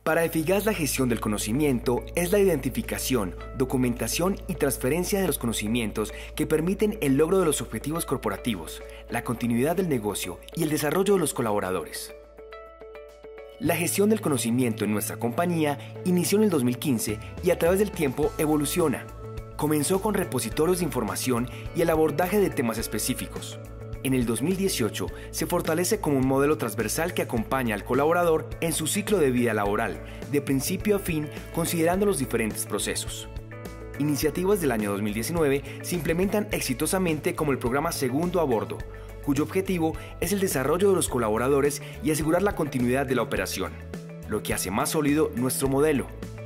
Para Efigas, la gestión del conocimiento es la identificación, documentación y transferencia de los conocimientos que permiten el logro de los objetivos corporativos, la continuidad del negocio y el desarrollo de los colaboradores. La gestión del conocimiento en nuestra compañía inició en el 2015 y a través del tiempo evoluciona. Comenzó con repositorios de información y el abordaje de temas específicos. En el 2018 se fortalece como un modelo transversal que acompaña al colaborador en su ciclo de vida laboral, de principio a fin, considerando los diferentes procesos. Iniciativas del año 2019 se implementan exitosamente como el programa Segundo a Bordo, cuyo objetivo es el desarrollo de los colaboradores y asegurar la continuidad de la operación, lo que hace más sólido nuestro modelo.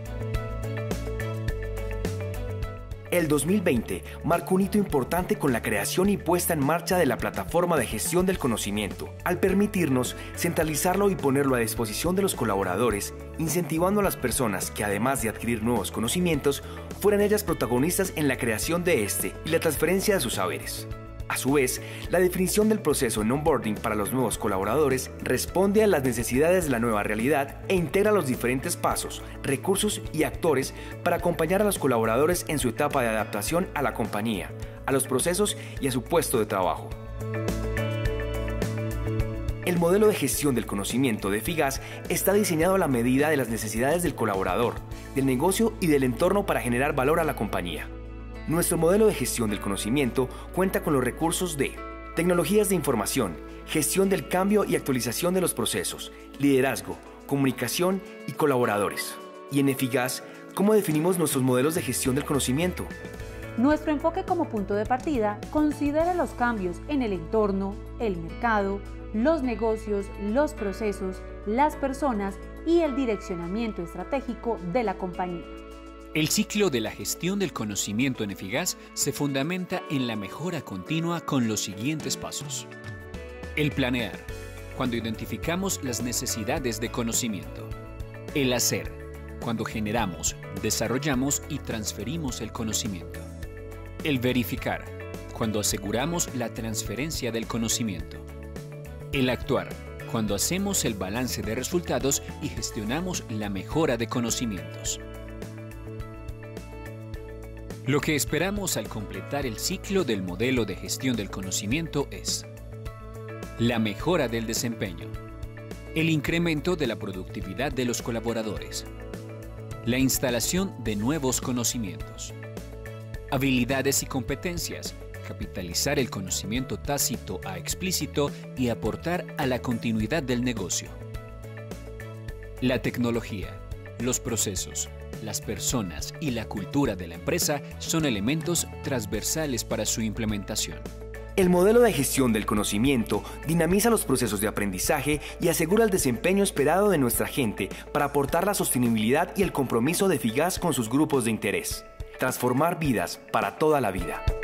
El 2020 marcó un hito importante con la creación y puesta en marcha de la plataforma de gestión del conocimiento, al permitirnos centralizarlo y ponerlo a disposición de los colaboradores, incentivando a las personas que, además de adquirir nuevos conocimientos, fueran ellas protagonistas en la creación de este y la transferencia de sus saberes. A su vez, la definición del proceso en onboarding para los nuevos colaboradores responde a las necesidades de la nueva realidad e integra los diferentes pasos, recursos y actores para acompañar a los colaboradores en su etapa de adaptación a la compañía, a los procesos y a su puesto de trabajo. El modelo de gestión del conocimiento de Efigas está diseñado a la medida de las necesidades del colaborador, del negocio y del entorno para generar valor a la compañía. Nuestro modelo de gestión del conocimiento cuenta con los recursos de tecnologías de información, gestión del cambio y actualización de los procesos, liderazgo, comunicación y colaboradores. Y en Efigas, ¿cómo definimos nuestros modelos de gestión del conocimiento? Nuestro enfoque como punto de partida considera los cambios en el entorno, el mercado, los negocios, los procesos, las personas y el direccionamiento estratégico de la compañía. El ciclo de la gestión del conocimiento en Efigas se fundamenta en la mejora continua con los siguientes pasos. El planear, cuando identificamos las necesidades de conocimiento. El hacer, cuando generamos, desarrollamos y transferimos el conocimiento. El verificar, cuando aseguramos la transferencia del conocimiento. El actuar, cuando hacemos el balance de resultados y gestionamos la mejora de conocimientos. Lo que esperamos al completar el ciclo del modelo de gestión del conocimiento es la mejora del desempeño, el incremento de la productividad de los colaboradores, la instalación de nuevos conocimientos, habilidades y competencias, capitalizar el conocimiento tácito a explícito y aportar a la continuidad del negocio. La tecnología, los procesos, las personas y la cultura de la empresa son elementos transversales para su implementación. El modelo de gestión del conocimiento dinamiza los procesos de aprendizaje y asegura el desempeño esperado de nuestra gente para aportar la sostenibilidad y el compromiso de Efigas con sus grupos de interés. Transformar vidas para toda la vida.